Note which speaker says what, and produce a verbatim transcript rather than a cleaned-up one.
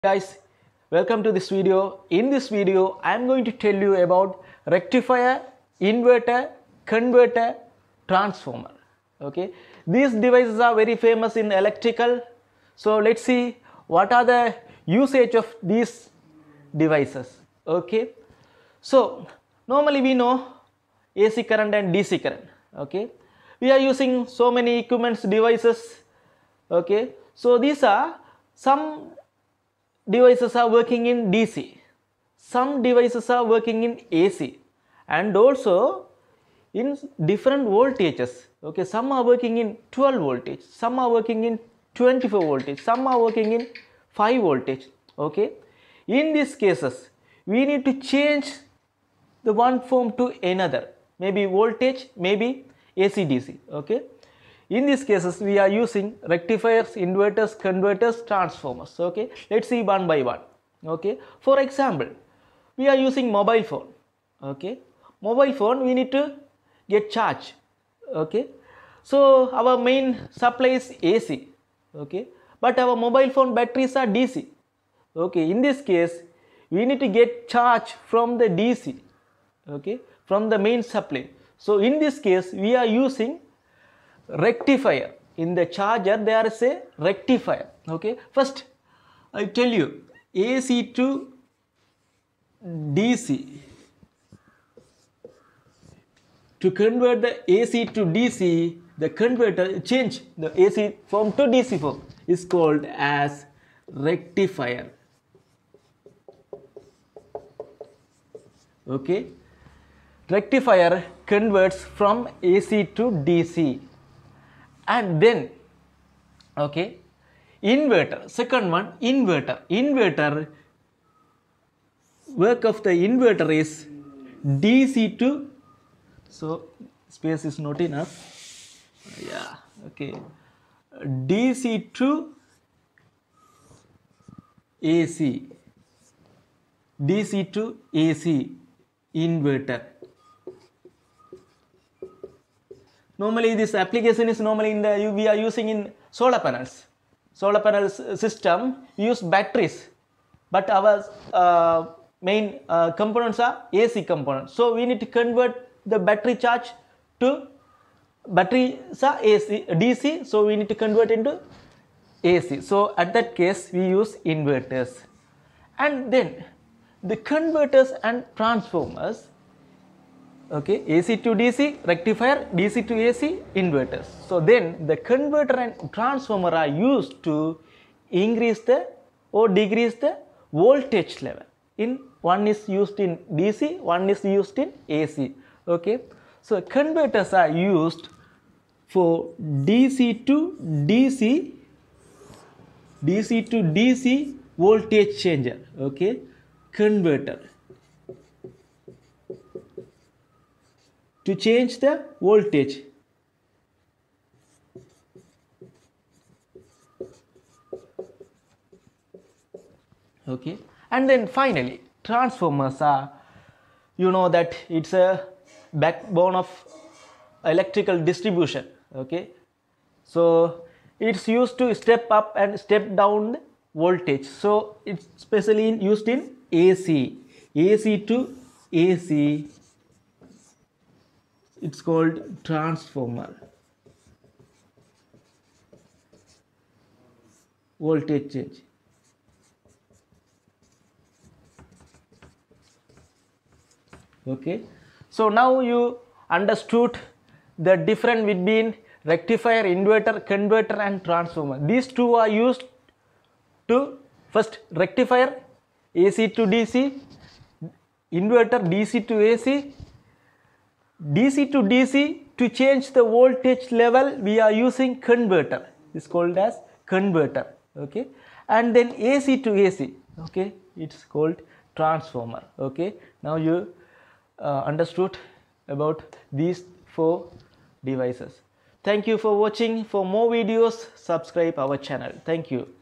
Speaker 1: Guys, welcome to this video. In this video I am going to tell you about rectifier, inverter, converter, transformer. Okay, these devices are very famous in electrical. So let's see what are the usage of these devices. Okay, so normally we know A C current and D C current. Okay, we are using so many equipments, devices. Okay, so these are some devices are working in D C, some devices are working in A C, and also in different voltages. Okay, some are working in twelve voltage, some are working in twenty-four voltage, some are working in five voltage. Okay, in these cases we need to change the one form to another, maybe voltage, maybe A C D C. Okay, in these cases we are using rectifiers, inverters, converters, transformers. Okay, let's see one by one. Okay, for example, we are using mobile phone. Okay, mobile phone we need to get charge. Okay, so our main supply is A C. Okay, but our mobile phone batteries are D C. Okay, in this case we need to get charge from the D C. Okay, from the main supply. So in this case we are using rectifier. In the charger there is a rectifier. Okay, first I tell you A C to D C. To convert the A C to D C, the converter change the A C form to D C form is called as rectifier. Okay, rectifier converts from A C to D C. And then, okay, inverter, second one, inverter. Inverter, work of the inverter is D C to, so space is not enough, yeah, okay, D C to A C, D C to A C, inverter. Normally this application is normally in the, we are using in solar panels. Solar panels system use batteries, but our uh, main uh, components are A C components. So we need to convert the battery charge to batteries are A C, D C, so we need to convert into A C. So at that case we use inverters. And then the converters and transformers. Okay, A C to D C, rectifier, D C to A C, inverters. So then the converter and transformer are used to increase the or decrease the voltage level. In one is used in D C, one is used in A C. Okay, so converters are used for D C to D C, D C to D C voltage changer. Okay, converter. To change the voltage. Okay, and then finally transformers are, you know that it's a backbone of electrical distribution. Okay, so it's used to step up and step down the voltage. So it's specially used in A C, A C to A C. It's called transformer, voltage change. Okay, so now you understood the difference between rectifier, inverter, converter and transformer. These two are used to, first rectifier A C to D C, inverter D C to A C. D C to D C, to change the voltage level we are using converter, is called as converter. Okay, and then A C to A C, okay, it's called transformer. Okay, now you uh, understood about these four devices. Thank you for watching. For more videos subscribe our channel. Thank you.